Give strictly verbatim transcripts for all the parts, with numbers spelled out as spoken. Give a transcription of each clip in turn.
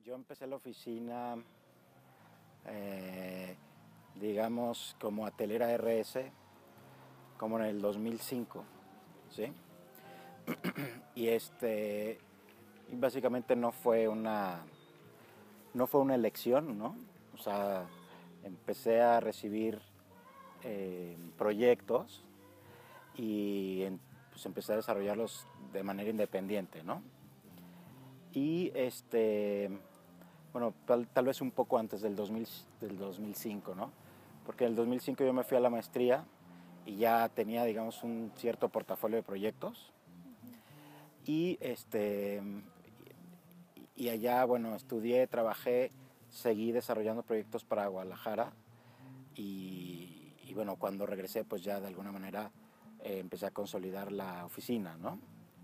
Yo empecé la oficina, eh, digamos, como Atelera R S, como en el dos mil cinco, ¿sí? Y este, y básicamente no fue una, no fue una elección, ¿no? O sea, empecé a recibir eh, proyectos y en, pues empecé a desarrollarlos de manera independiente, ¿no? Y este, bueno, tal, tal vez un poco antes del, dos mil, del dos mil cinco, ¿no? Porque en el dos mil cinco yo me fui a la maestría y ya tenía, digamos, un cierto portafolio de proyectos. Ujú. Y, este, y allá, bueno, estudié, trabajé, seguí desarrollando proyectos para Guadalajara. Y, y bueno, cuando regresé, pues ya de alguna manera eh, empecé a consolidar la oficina, ¿no?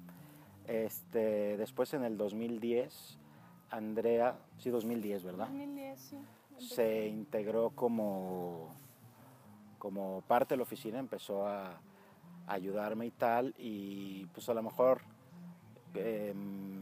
Este, después en el dos mil diez, Andrea, sí, dos mil diez, ¿verdad? dos mil diez, sí, empecé. Se integró como, como parte de la oficina, empezó a, a ayudarme y tal, y pues a lo mejor eh,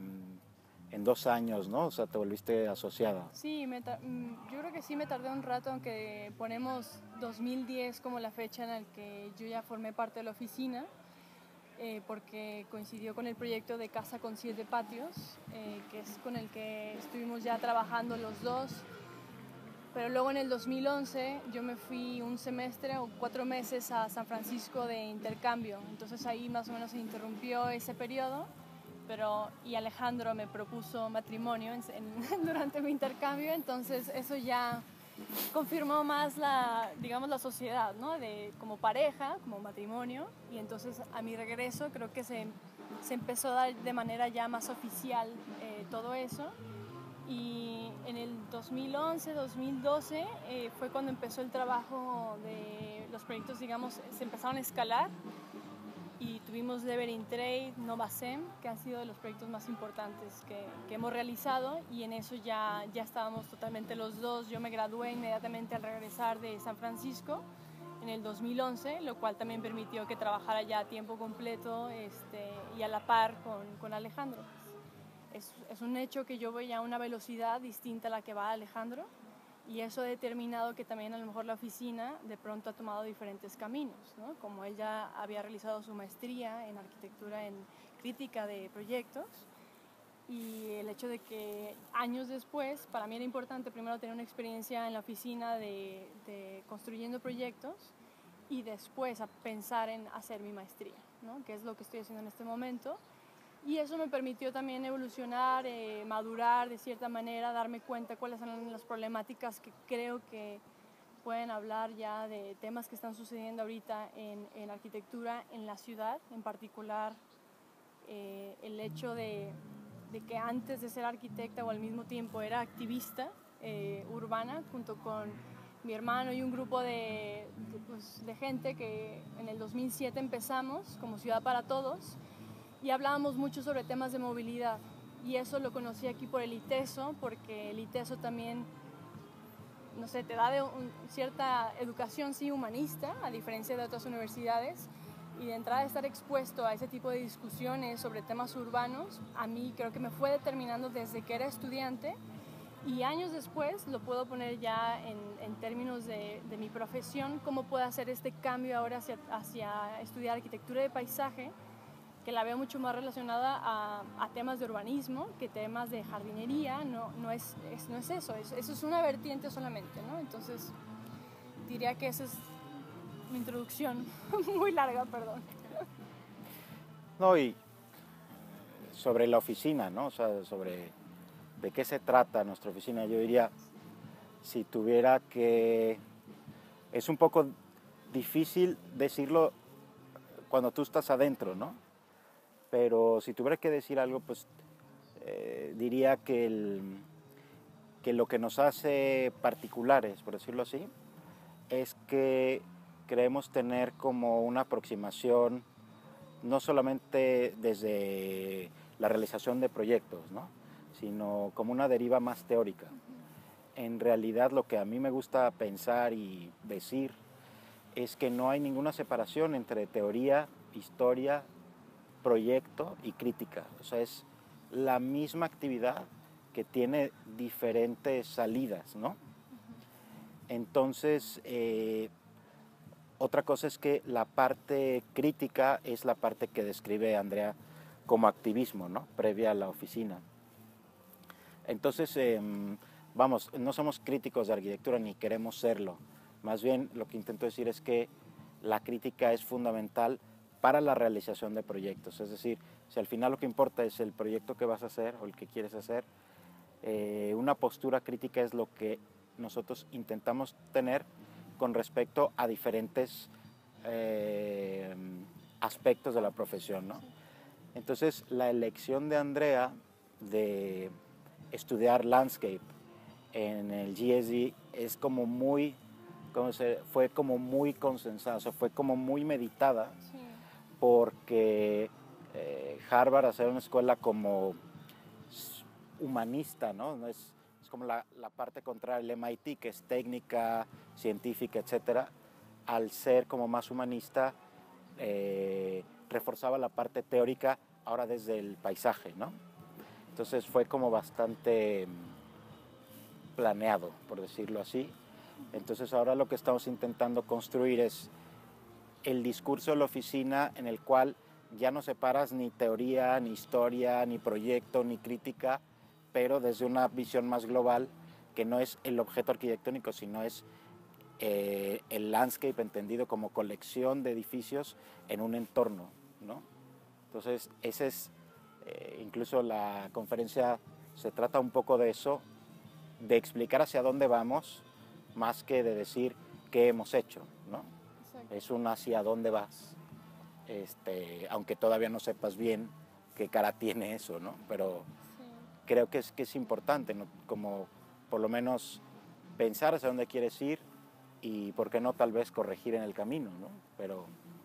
en dos años, ¿no? O sea, te volviste asociada. Sí, me ta- mm, yo creo que sí me tardé un rato, aunque ponemos dos mil diez como la fecha en la que yo ya formé parte de la oficina, eh, porque coincidió con el proyecto de Casa con Siete Patios, eh, que es con el que estuvimos ya trabajando los dos. Pero luego en el dos mil once yo me fui un semestre o cuatro meses a San Francisco de intercambio, entonces ahí más o menos se interrumpió ese periodo, pero y Alejandro me propuso matrimonio en, en, durante mi intercambio, entonces eso ya confirmó más la, digamos, la sociedad, ¿no? De, como pareja, como matrimonio, y entonces a mi regreso creo que se, se empezó a dar de manera ya más oficial eh, todo eso. Y en el dos mil once, dos mil doce eh, fue cuando empezó el trabajo de los proyectos, digamos, se empezaron a escalar y tuvimos Levering Trade, Novasem, que han sido de los proyectos más importantes que, que hemos realizado, y en eso ya, ya estábamos totalmente los dos. Yo me gradué inmediatamente al regresar de San Francisco en el dos mil once, lo cual también permitió que trabajara ya a tiempo completo este, y a la par con, con Alejandro. Es, es un hecho que yo voy a una velocidad distinta a la que va Alejandro, y eso ha determinado que también a lo mejor la oficina de pronto ha tomado diferentes caminos, ¿no? Como él ya había realizado su maestría en arquitectura en crítica de proyectos, y el hecho de que años después, para mí era importante primero tener una experiencia en la oficina de, de construyendo proyectos, y después a pensar en hacer mi maestría, ¿no? Que es lo que estoy haciendo en este momento. Y eso me permitió también evolucionar, eh, madurar de cierta manera, darme cuenta cuáles son las problemáticas que creo que pueden hablar ya de temas que están sucediendo ahorita en, en arquitectura en la ciudad, en particular eh, el hecho de, de que antes de ser arquitecta o al mismo tiempo era activista eh, urbana junto con mi hermano y un grupo de, de, pues, de gente que en el dos mil siete empezamos como Ciudad para Todos, y hablábamos mucho sobre temas de movilidad, y eso lo conocí aquí por el ITESO, porque el ITESO también, no sé, te da de un, cierta educación sí humanista, a diferencia de otras universidades, y de entrada estar expuesto a ese tipo de discusiones sobre temas urbanos, a mí creo que me fue determinando desde que era estudiante, y años después lo puedo poner ya en, en términos de, de mi profesión, cómo puedo hacer este cambio ahora hacia, hacia estudiar arquitectura de paisaje, que la veo mucho más relacionada a, a temas de urbanismo que temas de jardinería. No, no, es, es, no es eso, es, eso es una vertiente solamente, ¿no? Entonces diría que esa es mi introducción, muy larga, perdón. No, y sobre la oficina, ¿no? O sea, sobre de qué se trata nuestra oficina, yo diría, si tuviera que... Es un poco difícil decirlo cuando tú estás adentro, ¿no? Pero si tuviera que decir algo, pues eh, diría que, el, que lo que nos hace particulares, por decirlo así, es que creemos tener como una aproximación no solamente desde la realización de proyectos, ¿no? Sino como una deriva más teórica. En realidad lo que a mí me gusta pensar y decir es que no hay ninguna separación entre teoría, historia, proyecto y crítica. O sea, es la misma actividad que tiene diferentes salidas, ¿no? Entonces, eh, otra cosa es que la parte crítica es la parte que describe Andrea como activismo, ¿no? Previa a la oficina. Entonces, eh, vamos, no somos críticos de arquitectura ni queremos serlo. Más bien, lo que intento decir es que la crítica es fundamental para la realización de proyectos. Es decir, si al final lo que importa es el proyecto que vas a hacer o el que quieres hacer, eh, una postura crítica es lo que nosotros intentamos tener con respecto a diferentes eh, aspectos de la profesión, ¿no? Entonces, la elección de Andrea de estudiar landscape en el G S D es como muy, ¿cómo se, fue como muy consensada, o sea, fue como muy meditada, sí. Porque eh, Harvard, hacer una escuela como humanista, ¿no? No es, es como la, la parte contraria al M I T, que es técnica, científica, etcétera. Al ser como más humanista, eh, reforzaba la parte teórica, ahora desde el paisaje, ¿no? Entonces fue como bastante planeado, por decirlo así. Entonces ahora lo que estamos intentando construir es el discurso de la oficina en el cual ya no separas ni teoría, ni historia, ni proyecto, ni crítica, pero desde una visión más global, que no es el objeto arquitectónico, sino es eh, el landscape entendido como colección de edificios en un entorno, ¿no? Entonces, ese es, eh, incluso la conferencia se trata un poco de eso, de explicar hacia dónde vamos, más que de decir qué hemos hecho, ¿no? Exacto. Es un hacia dónde vas, este, aunque todavía no sepas bien qué cara tiene eso, ¿no? Pero sí. Creo que es, que es importante, ¿no? Como por lo menos pensar hacia dónde quieres ir y, ¿por qué no, tal vez corregir en el camino, ¿no? Pero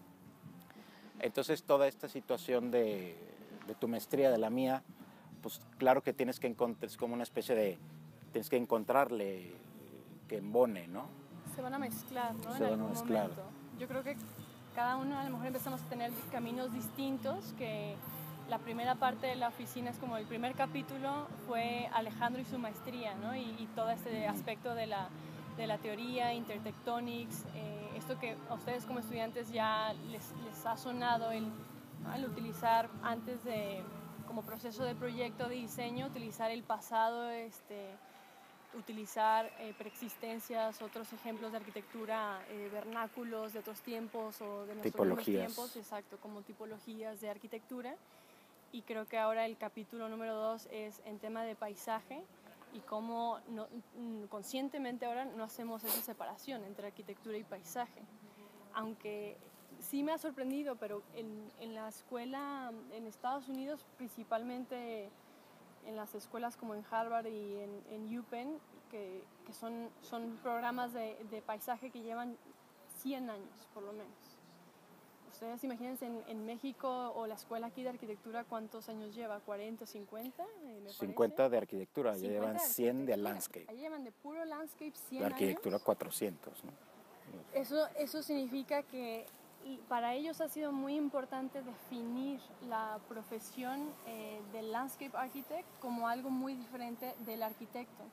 entonces toda esta situación de, de tu maestría, de la mía, pues claro que tienes que encontrar, es como una especie de, tienes que encontrarle que embone, ¿no? Se van a mezclar, ¿no? Se en van a algún mezclar. momento. Yo creo que cada uno a lo mejor empezamos a tener caminos distintos, que la primera parte de la oficina es como el primer capítulo fue Alejandro y su maestría, ¿no? Y, y todo este aspecto de la, de la teoría, intertectonics, eh, esto que a ustedes como estudiantes ya les, les ha sonado el, ¿no? el utilizar antes de, como proceso de proyecto de diseño, utilizar el pasado, este, utilizar eh, preexistencias, otros ejemplos de arquitectura, eh, vernáculos de otros tiempos o de nuestros mismos tiempos, exacto, como tipologías de arquitectura. Y creo que ahora el capítulo número dos es en tema de paisaje y cómo no, conscientemente ahora no hacemos esa separación entre arquitectura y paisaje. Aunque sí me ha sorprendido, pero en, en la escuela en Estados Unidos, principalmente en las escuelas como en Harvard y en, en UPenn, que, que son, son programas de, de paisaje que llevan cien años por lo menos. Ustedes imagínense en, en México o la escuela aquí de arquitectura, ¿cuántos años lleva? ¿cuarenta, cincuenta? Eh, me cincuenta parece. de arquitectura, ya llevan cien de landscape. Ahí llevan de puro landscape cien de arquitectura años. cuatrocientos, ¿no? Eso, eso significa que para ellos ha sido muy importante definir la profesión eh, del landscape architect como algo muy diferente del arquitecto.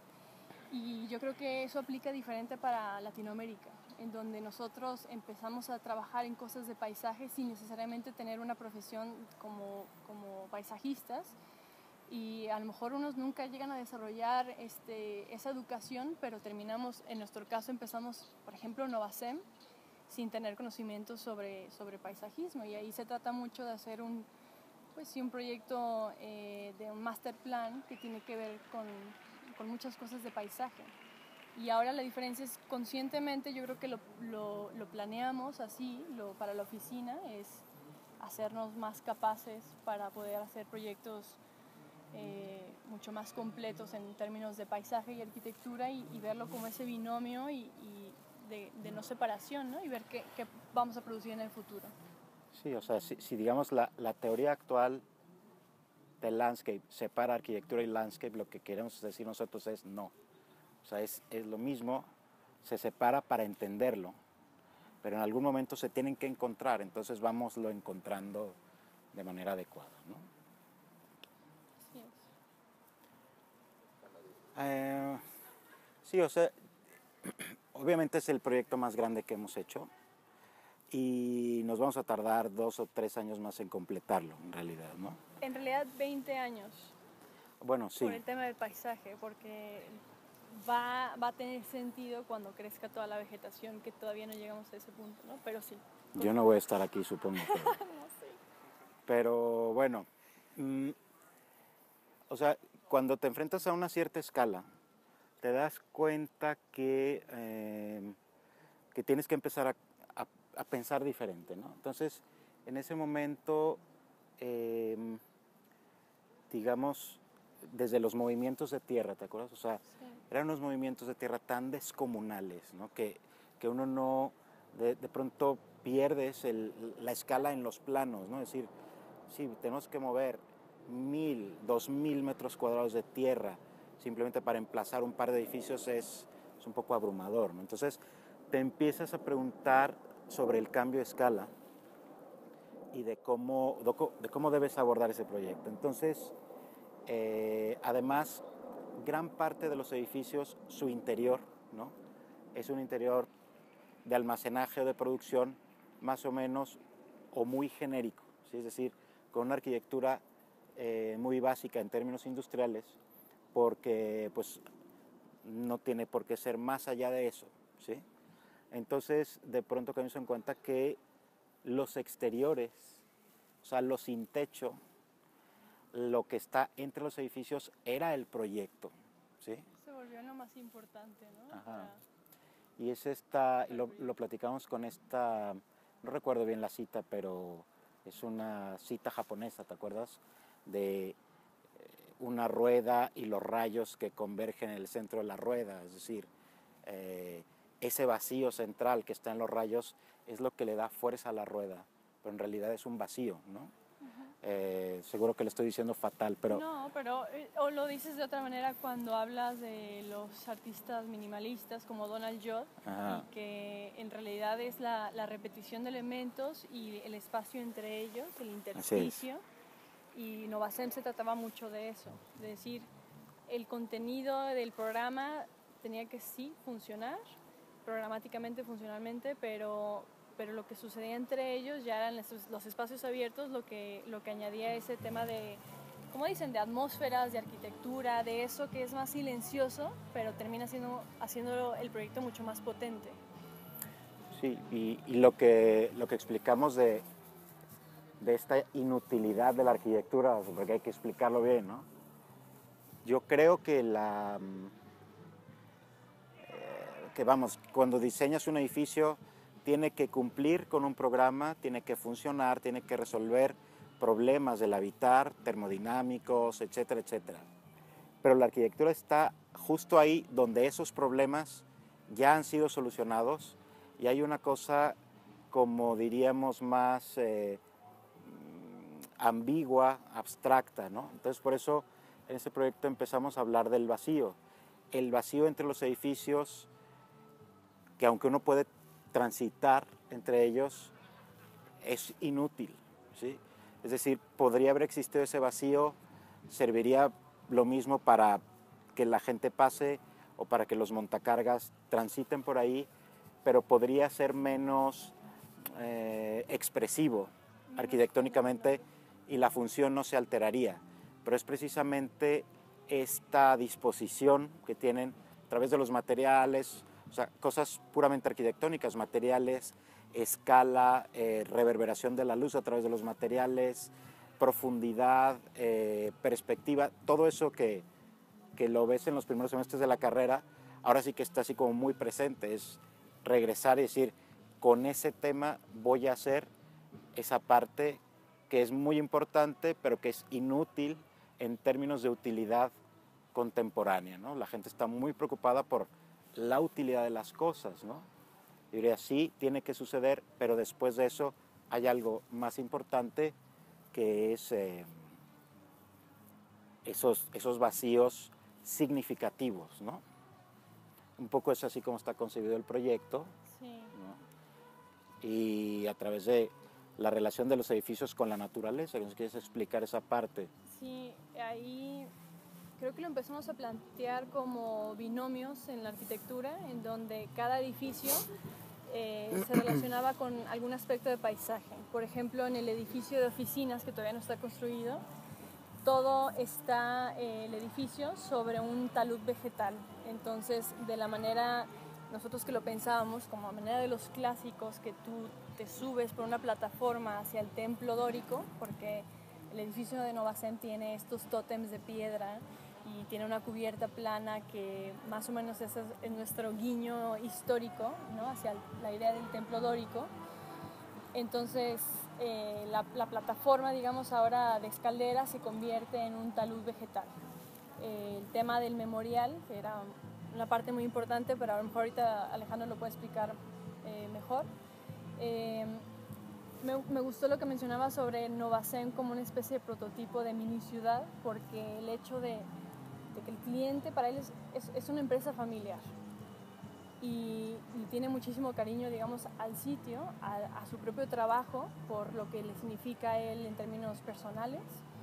Y yo creo que eso aplica diferente para Latinoamérica, en donde nosotros empezamos a trabajar en cosas de paisaje sin necesariamente tener una profesión como, como paisajistas. Y a lo mejor unos nunca llegan a desarrollar este, esa educación, pero terminamos, en nuestro caso empezamos, por ejemplo, Novacem, sin tener conocimientos sobre, sobre paisajismo. Y ahí se trata mucho de hacer un, pues, sí, un proyecto eh, de un master plan que tiene que ver con, con muchas cosas de paisaje. Y ahora la diferencia es conscientemente, yo creo que lo, lo, lo planeamos así, lo, para la oficina, es hacernos más capaces para poder hacer proyectos eh, mucho más completos en términos de paisaje y arquitectura y, y verlo como ese binomio y, y de, de no separación, ¿no? Y ver qué, qué vamos a producir en el futuro. Sí, o sea, si, si digamos la, la teoría actual del landscape separa arquitectura y landscape, lo que queremos decir nosotros es no. O sea, es, es lo mismo, se separa para entenderlo, pero en algún momento se tienen que encontrar, entonces vámoslo encontrando de manera adecuada, ¿no? Así es. Eh, sí, o sea, obviamente es el proyecto más grande que hemos hecho y nos vamos a tardar dos o tres años más en completarlo, en realidad, ¿no? En realidad veinte años. Bueno, sí. Por el tema del paisaje, porque va, va a tener sentido cuando crezca toda la vegetación, que todavía no llegamos a ese punto, ¿no? Pero sí. Yo no voy a estar aquí, supongo. Pero, No sé. pero bueno, mm, o sea, cuando te enfrentas a una cierta escala, te das cuenta que, eh, que tienes que empezar a, a, a pensar diferente, ¿no? Entonces, en ese momento, eh, digamos, desde los movimientos de tierra, ¿te acuerdas? O sea, Sí. eran unos movimientos de tierra tan descomunales, ¿no? Que, que uno no, de, de pronto pierdes el, la escala en los planos, ¿no? Es decir, sí, tenemos que mover mil, dos mil metros cuadrados de tierra simplemente para emplazar un par de edificios es, es un poco abrumador, ¿no? Entonces te empiezas a preguntar sobre el cambio de escala y de cómo, de cómo debes abordar ese proyecto. Entonces, eh, además, gran parte de los edificios, su interior, ¿no? Es un interior de almacenaje o de producción más o menos o muy genérico, ¿sí? Es decir, con una arquitectura eh, muy básica en términos industriales, porque pues no tiene por qué ser más allá de eso, ¿sí? Entonces, de pronto caemos en cuenta que los exteriores, o sea, los sin techo, lo que está entre los edificios era el proyecto, ¿sí? Se volvió lo más importante, ¿no? Ajá. Para... Y es esta, lo, lo platicamos con esta, no recuerdo bien la cita, pero es una cita japonesa, ¿te acuerdas? De una rueda y los rayos que convergen en el centro de la rueda, es decir, eh, ese vacío central que está en los rayos es lo que le da fuerza a la rueda, pero en realidad es un vacío, ¿no? Uh-huh. Eh, seguro que le estoy diciendo fatal, pero... No, pero eh, o lo dices de otra manera cuando hablas de los artistas minimalistas como Donald Judd, Ajá. y que en realidad es la, la repetición de elementos y el espacio entre ellos, el intersticio. Y Novacem se trataba mucho de eso, de decir, el contenido del programa tenía que sí funcionar, programáticamente, funcionalmente, pero, pero lo que sucedía entre ellos ya eran los, los espacios abiertos lo que, lo que añadía ese tema de, ¿cómo dicen?, de atmósferas, de arquitectura, de eso que es más silencioso, pero termina siendo, haciendo el proyecto mucho más potente. Sí, y, y lo, que, lo que explicamos de... de esta inutilidad de la arquitectura, porque hay que explicarlo bien, ¿no? Yo creo que la... Eh, que vamos, cuando diseñas un edificio tiene que cumplir con un programa, tiene que funcionar, tiene que resolver problemas del habitar, termodinámicos, etcétera, etcétera. Pero la arquitectura está justo ahí donde esos problemas ya han sido solucionados y hay una cosa, como diríamos, más... Eh, ambigua, abstracta, ¿no? Entonces, por eso en este proyecto empezamos a hablar del vacío. El vacío entre los edificios, que aunque uno puede transitar entre ellos, es inútil, ¿sí? Es decir, podría haber existido ese vacío, serviría lo mismo para que la gente pase o para que los montacargas transiten por ahí, pero podría ser menos eh, expresivo arquitectónicamente y la función no se alteraría, pero es precisamente esta disposición que tienen a través de los materiales, o sea, cosas puramente arquitectónicas, materiales, escala, eh, reverberación de la luz a través de los materiales, profundidad, eh, perspectiva, todo eso que, que lo ves en los primeros semestres de la carrera, ahora sí que está así como muy presente, es regresar y decir, con ese tema voy a hacer esa parte que es muy importante, pero que es inútil en términos de utilidad contemporánea, ¿no? La gente está muy preocupada por la utilidad de las cosas, ¿no? Yo diría, sí, tiene que suceder, pero después de eso hay algo más importante que es eh, esos, esos vacíos significativos, ¿no? Un poco es así como está concebido el proyecto, sí. ¿no? Y a través de la relación de los edificios con la naturaleza, ¿nos quieres explicar esa parte? Sí, ahí creo que lo empezamos a plantear como binomios en la arquitectura, en donde cada edificio eh, se relacionaba con algún aspecto de paisaje. Por ejemplo, en el edificio de oficinas, que todavía no está construido, todo está, eh, el edificio, sobre un talud vegetal. Entonces, de la manera, nosotros que lo pensábamos, como a manera de los clásicos, que tú te subes por una plataforma hacia el templo dórico, porque el edificio de Novacem tiene estos tótems de piedra y tiene una cubierta plana que más o menos ese es nuestro guiño histórico, ¿no? Hacia la idea del templo dórico. Entonces, eh, la, la plataforma, digamos, ahora de escalera se convierte en un talud vegetal. Eh, el tema del memorial, que era una parte muy importante, pero a lo mejor ahorita Alejandro lo puede explicar eh, mejor. Eh, me, me gustó lo que mencionaba sobre Novacem como una especie de prototipo de mini ciudad, porque el hecho de, de que el cliente para él es, es, es una empresa familiar. Y, y tiene muchísimo cariño, digamos, al sitio, a, a su propio trabajo, por lo que le significa a él en términos personales.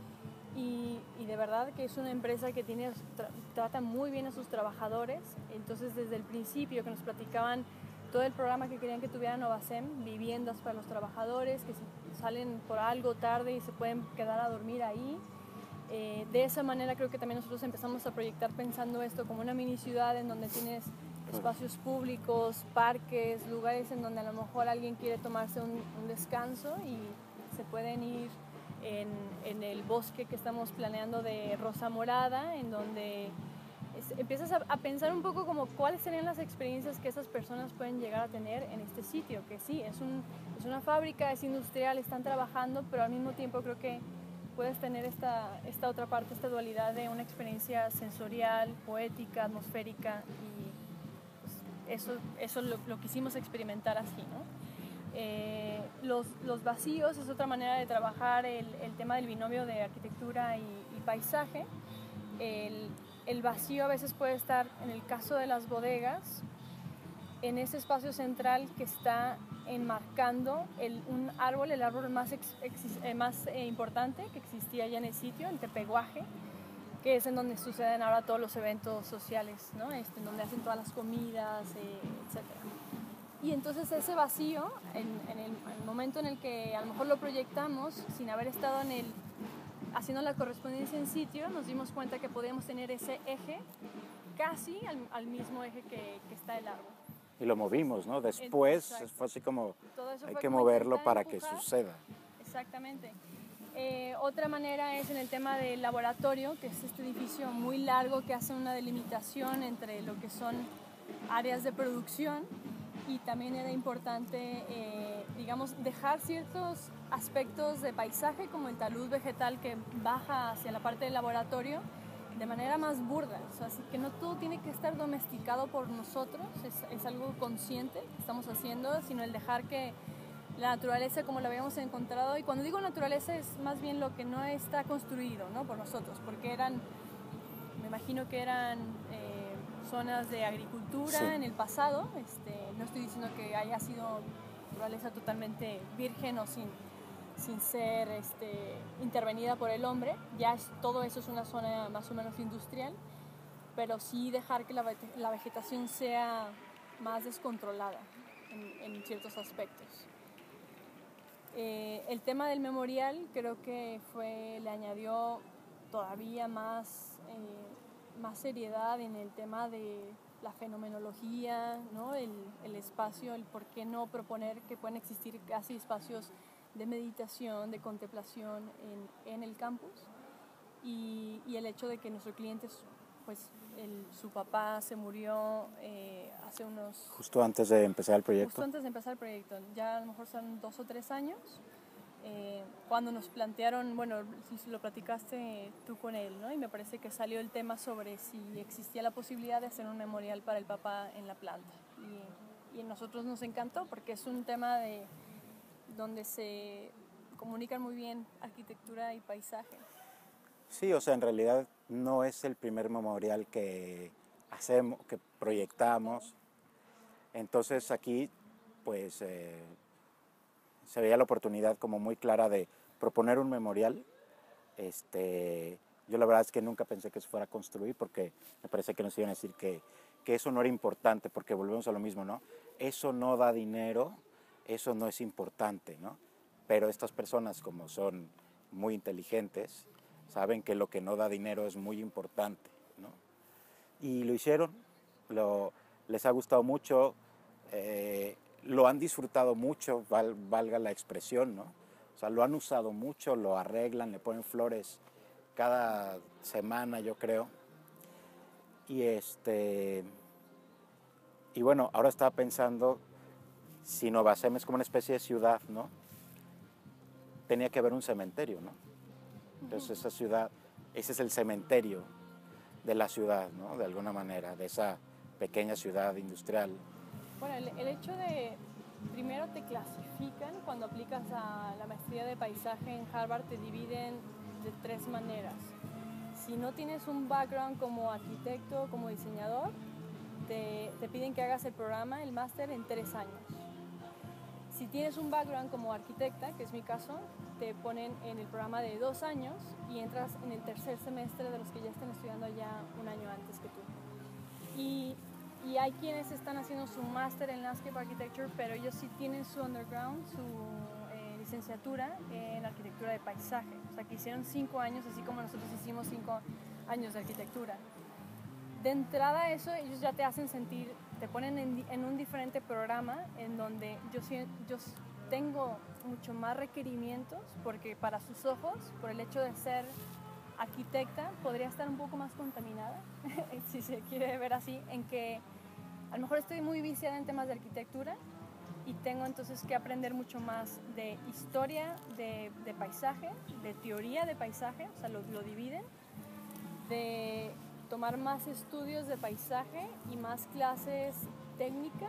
Y, y de verdad que es una empresa que tiene, tra, trata muy bien a sus trabajadores. Entonces, desde el principio que nos platicaban todo el programa que querían que tuviera Novacem, viviendas para los trabajadores, que si salen por algo tarde y se pueden quedar a dormir ahí. Eh, de esa manera creo que también nosotros empezamos a proyectar pensando esto como una mini ciudad en donde tienes espacios públicos, parques, lugares en donde a lo mejor alguien quiere tomarse un, un descanso y se pueden ir en, en el bosque que estamos planeando de Rosa Morada, en donde es, empiezas a, a pensar un poco como cuáles serían las experiencias que esas personas pueden llegar a tener en este sitio, que sí, es, un, es una fábrica, es industrial, están trabajando, pero al mismo tiempo creo que puedes tener esta, esta otra parte, esta dualidad de una experiencia sensorial, poética, atmosférica, y Eso, eso lo, lo quisimos experimentar así, ¿no? Eh, los, los vacíos es otra manera de trabajar el, el tema del binomio de arquitectura y, y paisaje. El, el vacío a veces puede estar, en el caso de las bodegas, en ese espacio central que está enmarcando el, un árbol, el árbol más, ex, ex, eh, más eh, importante que existía ya en el sitio, el tepeguaje, que es en donde suceden ahora todos los eventos sociales, ¿no? Este, en donde hacen todas las comidas, eh, etcétera. Y entonces ese vacío, en, en, el, en el momento en el que a lo mejor lo proyectamos, sin haber estado en el, haciendo la correspondencia en sitio, nos dimos cuenta que podíamos tener ese eje casi al, al mismo eje que, que está el árbol. Y lo movimos, ¿no? Después Exacto. Fue así como, hay fue que como moverlo para empujar. que suceda. Exactamente. Eh, otra manera es en el tema del laboratorio, que es este edificio muy largo que hace una delimitación entre lo que son áreas de producción, y también era importante, eh, digamos, dejar ciertos aspectos de paisaje como el talud vegetal que baja hacia la parte del laboratorio de manera más burda, o sea, así que no todo tiene que estar domesticado por nosotros, es, es algo consciente que estamos haciendo, sino el dejar que la naturaleza como la habíamos encontrado, y cuando digo naturaleza es más bien lo que no está construido, ¿no? Por nosotros, porque eran, me imagino que eran eh, zonas de agricultura, sí, en el pasado. Este, no estoy diciendo que haya sido naturaleza totalmente virgen o sin, sin ser este, intervenida por el hombre, ya es, todo eso es una zona más o menos industrial, pero sí dejar que la, la vegetación sea más descontrolada en, en ciertos aspectos. Eh, el tema del memorial creo que fue, le añadió todavía más, eh, más seriedad en el tema de la fenomenología, ¿no? el, el espacio, el por qué no proponer que pueden existir casi espacios de meditación, de contemplación en, en el campus, y, y el hecho de que nuestros clientes, pues el, su papá se murió eh, hace unos... Justo antes de empezar el proyecto. Justo antes de empezar el proyecto, ya a lo mejor son dos o tres años, eh, cuando nos plantearon, bueno, si lo platicaste tú con él, ¿no? Y me parece que salió el tema sobre si existía la posibilidad de hacer un memorial para el papá en la planta. Y, y a nosotros nos encantó porque es un tema de, donde se comunican muy bien arquitectura y paisaje. Sí, o sea, en realidad no es el primer memorial que hacemos, que proyectamos. Entonces aquí, pues, eh, se veía la oportunidad como muy clara de proponer un memorial, este, Yo la verdad es que nunca pensé que se fuera a construir porque me parece que nos iban a decir que, que eso no era importante, porque volvemos a lo mismo, ¿no? Eso no da dinero, eso no es importante, ¿no? Pero estas personas, como son muy inteligentes, saben que lo que no da dinero es muy importante, ¿no? Y lo hicieron, lo, les ha gustado mucho, eh, lo han disfrutado mucho, val, valga la expresión, ¿no? O sea, lo han usado mucho, lo arreglan, le ponen flores cada semana, yo creo. Y este y bueno, ahora estaba pensando, si Nueva Sem es como una especie de ciudad, ¿no? Tenía que haber un cementerio, ¿no? Entonces esa ciudad, ese es el cementerio de la ciudad, ¿no? De alguna manera, de esa pequeña ciudad industrial. Bueno, el, el hecho de, primero te clasifican, cuando aplicas a la maestría de paisaje en Harvard, te dividen de tres maneras. Si no tienes un background como arquitecto, como diseñador, te, te piden que hagas el programa, el máster, en tres años. Si tienes un background como arquitecta, que es mi caso, te ponen en el programa de dos años y entras en el tercer semestre de los que ya están estudiando ya un año antes que tú. Y, y hay quienes están haciendo su máster en Landscape Architecture, pero ellos sí tienen su underground, su eh, licenciatura en arquitectura de paisaje. O sea, que hicieron cinco años, así como nosotros hicimos cinco años de arquitectura. De entrada eso, ellos ya te hacen sentir, te ponen en, en un diferente programa en donde yo, yo tengo mucho más requerimientos, porque para sus ojos, por el hecho de ser arquitecta, podría estar un poco más contaminada, si se quiere ver así, en que a lo mejor estoy muy viciada en temas de arquitectura y tengo entonces que aprender mucho más de historia de, de paisaje, de teoría de paisaje, o sea, lo, lo dividen, de tomar más estudios de paisaje y más clases técnicas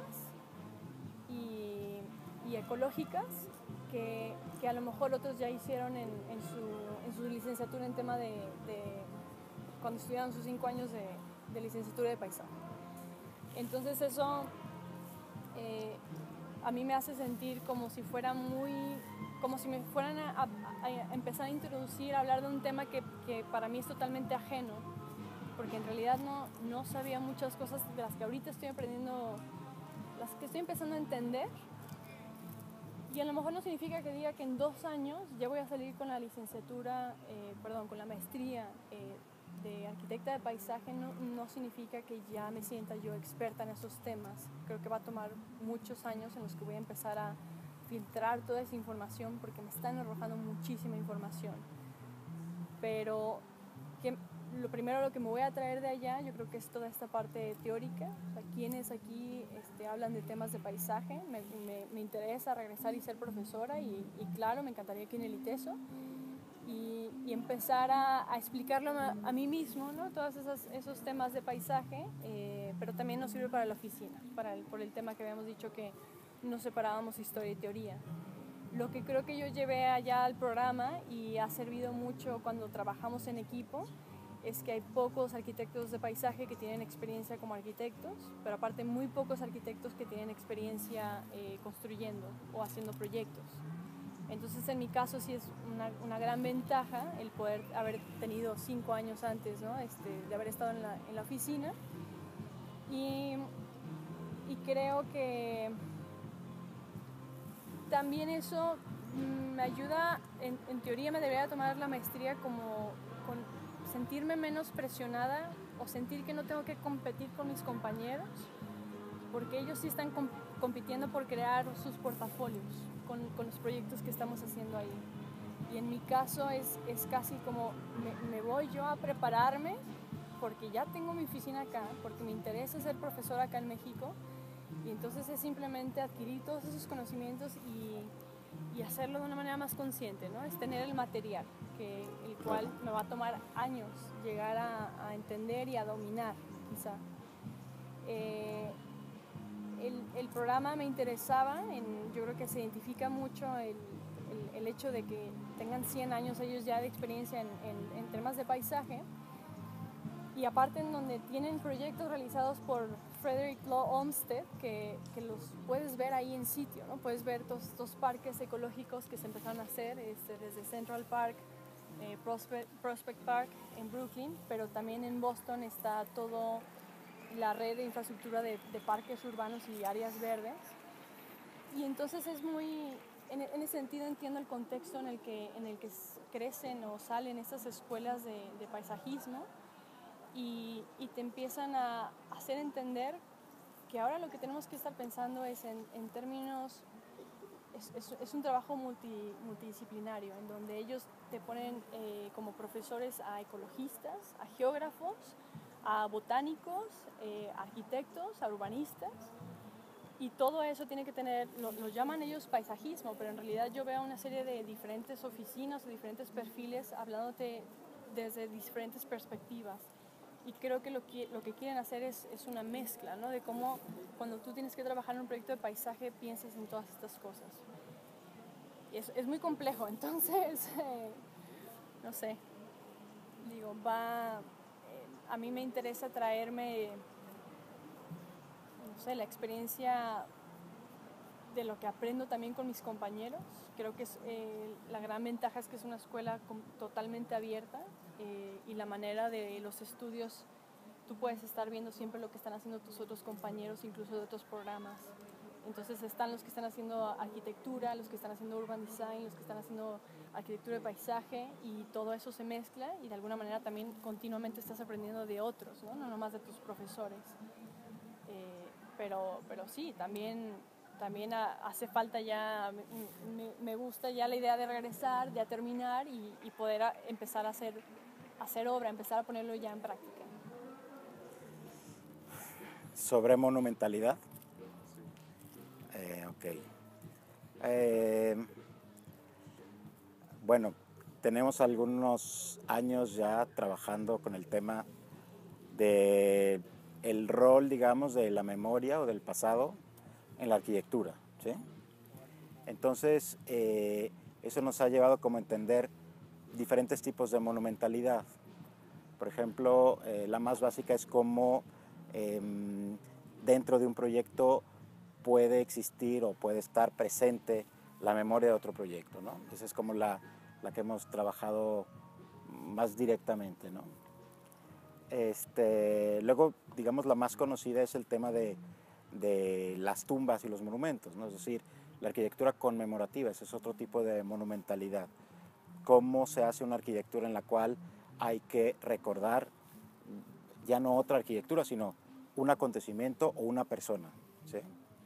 y, y ecológicas que, que a lo mejor otros ya hicieron en, en, su, en su licenciatura en tema de, de cuando estudiaron sus cinco años de, de licenciatura de paisaje. Entonces eso eh, a mí me hace sentir como si fuera muy, como si me fueran a, a, a empezar a introducir, a hablar de un tema que, que para mí es totalmente ajeno, porque en realidad no, no sabía muchas cosas de las que ahorita estoy aprendiendo, las que estoy empezando a entender. Y a lo mejor no significa que diga que en dos años ya voy a salir con la licenciatura, eh, perdón, con la maestría eh, de arquitecta de paisaje, no, no significa que ya me sienta yo experta en esos temas. Creo que va a tomar muchos años en los que voy a empezar a filtrar toda esa información, porque me están arrojando muchísima información. Pero que lo primero lo que me voy a traer de allá, yo creo que es toda esta parte teórica. O sea, quienes aquí este, hablan de temas de paisaje, me, me, me interesa regresar y ser profesora y, y claro, me encantaría aquí en el ITESO y, y empezar a, a explicarlo a, a mí mismo, ¿no? Todos esos, esos temas de paisaje, eh, pero también nos sirve para la oficina, para el, por el tema que habíamos dicho que nos separábamos historia y teoría. Lo que creo que yo llevé allá al programa y ha servido mucho cuando trabajamos en equipo es que hay pocos arquitectos de paisaje que tienen experiencia como arquitectos, pero aparte muy pocos arquitectos que tienen experiencia eh, construyendo o haciendo proyectos. Entonces en mi caso sí es una, una gran ventaja el poder haber tenido cinco años antes, ¿no? este, de haber estado en la, en la oficina y, y creo que también eso me ayuda, en, en teoría me debería tomar la maestría como con sentirme menos presionada o sentir que no tengo que competir con mis compañeros, porque ellos sí están comp compitiendo por crear sus portafolios con, con los proyectos que estamos haciendo ahí. Y en mi caso es, es casi como me, me voy yo a prepararme porque ya tengo mi oficina acá, porque me interesa ser profesora acá en México. Y entonces es simplemente adquirir todos esos conocimientos y, y hacerlo de una manera más consciente, ¿no? Es tener el material, que, el cual me va a tomar años llegar a, a entender y a dominar, quizá. Eh, el, el programa me interesaba, en, yo creo que se identifica mucho el, el, el hecho de que tengan cien años ellos ya de experiencia en, en, en temas de paisaje, y aparte en donde tienen proyectos realizados por Frederick Law Olmsted, que, que los puedes ver ahí en sitio, ¿no? Puedes ver todos estos parques ecológicos que se empezaron a hacer este, desde Central Park eh, Prospect, Prospect Park en Brooklyn, pero también en Boston está toda la red de infraestructura de, de parques urbanos y áreas verdes. Y entonces es muy, en, en ese sentido entiendo el contexto en el que, en el que crecen o salen estas escuelas de, de paisajismo y, y te empiezan a hacer entender que ahora lo que tenemos que estar pensando es en, en términos, es, es, es un trabajo multi, multidisciplinario, en donde ellos te ponen eh, como profesores a ecologistas, a geógrafos, a botánicos, eh, arquitectos, a urbanistas, y todo eso tiene que tener, lo, lo llaman ellos paisajismo, pero en realidad yo veo una serie de diferentes oficinas o diferentes perfiles hablándote desde diferentes perspectivas. Y creo que lo que, lo que quieren hacer es, es una mezcla, ¿no? De cómo cuando tú tienes que trabajar en un proyecto de paisaje piensas en todas estas cosas. Y es, es muy complejo, entonces, eh, no sé, digo, va, eh, a mí me interesa traerme, no sé, la experiencia de lo que aprendo también con mis compañeros. Creo que es, eh, la gran ventaja es que es una escuela com- totalmente abierta eh, y la manera de los estudios, tú puedes estar viendo siempre lo que están haciendo tus otros compañeros, incluso de otros programas. Entonces están los que están haciendo arquitectura, los que están haciendo urban design, los que están haciendo arquitectura de paisaje, y todo eso se mezcla y de alguna manera también continuamente estás aprendiendo de otros, no, no nomás de tus profesores. Eh, pero, pero sí, también, también hace falta ya, me, me gusta ya la idea de regresar, de terminar y, y poder a, empezar a hacer, a hacer obra, empezar a ponerlo ya en práctica. Sobre monumentalidad. Eh, ok. Eh, bueno, tenemos algunos años ya trabajando con el tema de el rol, digamos, de la memoria o del pasado en la arquitectura, ¿sí? Entonces, eh, eso nos ha llevado como a entender diferentes tipos de monumentalidad. Por ejemplo, eh, la más básica es cómo eh, dentro de un proyecto puede existir o puede estar presente la memoria de otro proyecto, ¿no? Esa es como la, la que hemos trabajado más directamente, ¿no? Este, luego, digamos, la más conocida es el tema de, de las tumbas y los monumentos, ¿no? Es decir, la arquitectura conmemorativa, ese es otro tipo de monumentalidad. Cómo se hace una arquitectura en la cual hay que recordar ya no otra arquitectura, sino un acontecimiento o una persona, ¿sí?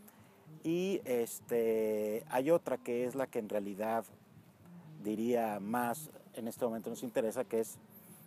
Y este, hay otra que es la que en realidad diría más en este momento nos interesa, que es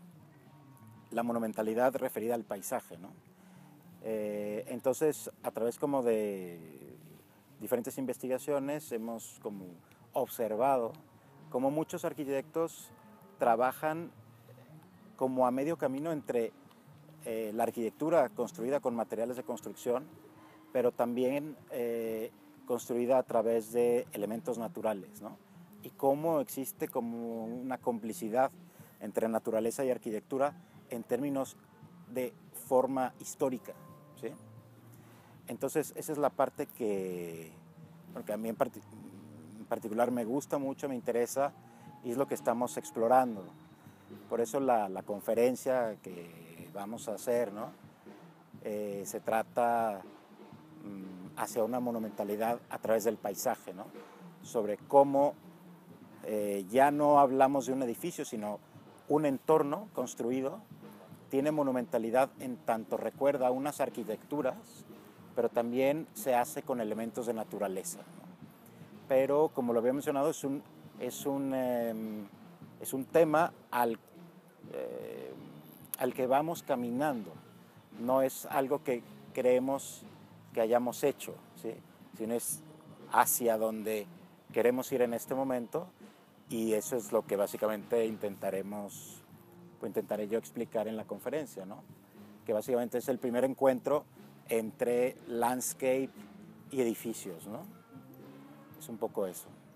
la monumentalidad referida al paisaje, ¿no? Eh, entonces, a través como de diferentes investigaciones hemos como observado cómo muchos arquitectos trabajan como a medio camino entre eh, la arquitectura construida con materiales de construcción, pero también eh, construida a través de elementos naturales, ¿no? Y cómo existe como una complicidad entre naturaleza y arquitectura en términos de forma histórica, ¿sí? Entonces, esa es la parte que, porque a mí en, part en particular me gusta mucho, me interesa, y es lo que estamos explorando. Por eso la, la conferencia que vamos a hacer, ¿no? Eh, se trata mmm, hacia una monumentalidad a través del paisaje, ¿no? Sobre cómo eh, ya no hablamos de un edificio, sino un entorno construido tiene monumentalidad en tanto recuerda unas arquitecturas, pero también se hace con elementos de naturaleza, ¿no? Pero, como lo había mencionado, es un, es un, eh, es un tema al, eh, al que vamos caminando. No es algo que creemos que hayamos hecho, ¿sí? Sino es hacia donde queremos ir en este momento, y eso es lo que básicamente intentaremos, o intentaré yo explicar en la conferencia, ¿no? Que básicamente es el primer encuentro entre landscape y edificios, ¿no? Es un poco eso.